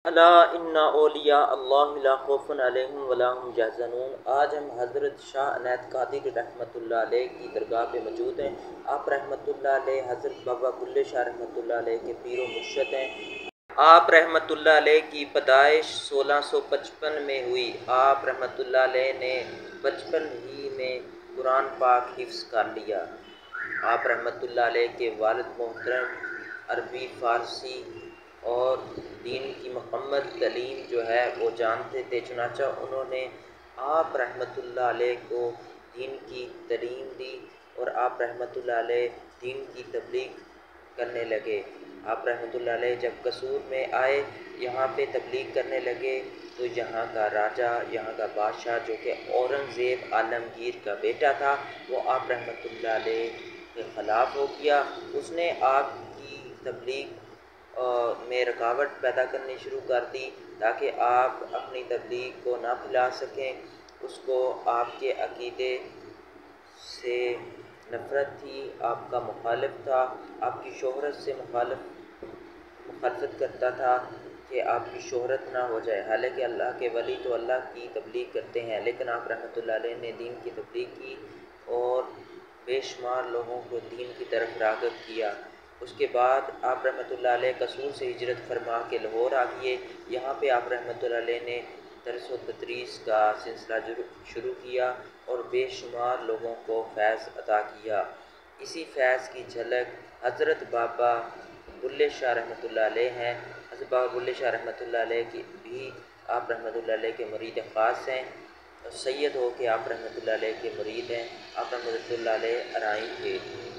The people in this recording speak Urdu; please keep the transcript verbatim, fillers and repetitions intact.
الا ان اولیاء اللہ لا خوف علیہم ولا هم یحزنون۔ آج ہم حضرت شاہ عنایت قادری رحمۃ اللہ علیہ کی درگاہ پہ موجود ہیں۔ آپ رحمۃ اللہ علیہ حضرت بابا بلے شاہ رحمۃ اللہ علیہ کے پیر و مرشد ہیں۔ آپ رحمۃ اللہ علیہ کی پیدائش سولہ سو پچپن میں ہوئی۔ آپ رحمۃ اللہ علیہ نے بچپن ہی میں قرآن پاک حفظ کر لیا۔ آپ رحمۃ اللہ علیہ کے والد محترم عربی، فارسی اور دین کی مکمل تعلیم جو ہے وہ جانتے تھے، چنانچہ انہوں نے آپ رحمۃ اللہ علیہ کو دین کی تعلیم دی اور آپ رحمۃ اللہ علیہ دین کی تبلیغ کرنے لگے۔ آپ رحمۃ اللہ علیہ جب قصور میں آئے، یہاں پہ تبلیغ کرنے لگے تو یہاں کا راجہ، یہاں کا بادشاہ جو کہ اورنگزیب عالمگیر کا بیٹا تھا، وہ آپ رحمۃ اللہ علیہ کے خلاف ہو گیا۔ اس نے آپ کی تبلیغ میں رکاوٹ پیدا کرنی شروع کر دی تاکہ آپ اپنی تبلیغ کو نہ پھیلا سکیں۔ اس کو آپ کے عقیدے سے نفرت تھی، آپ کا مخالف تھا، آپ کی شہرت سے مخالف مخالفت کرتا تھا کہ آپ کی شہرت نہ ہو جائے۔ حالانکہ اللہ کے ولی تو اللہ کی تبلیغ کرتے ہیں، لیکن آپ رحمۃ اللہ علیہ نے دین کی تبلیغ کی اور بے شمار لوگوں کو دین کی طرف راغب کیا۔ اس کے بعد آپ رحمۃ اللہ علیہ قصور سے ہجرت فرما کے لاہور آ گئے۔ یہاں پہ آپ رحمۃ اللہ علیہ نے درس و تدریس کا سلسلہ شروع کیا اور بے شمار لوگوں کو فیض عطا کیا۔ اسی فیض کی جھلک حضرت بابا بلے شاہ رحمۃ اللہ علیہ ہیں۔ حضرت بابا بلے شاہ رحمۃ اللہ علیہ کی بھی آپ رحمۃ اللہ علیہ کے مرید خاص ہیں، سید ہو کے آپ رحمۃ اللہ علیہ کے مرید ہیں۔ آپ رحمۃ اللہ علیہ ارائی تھے۔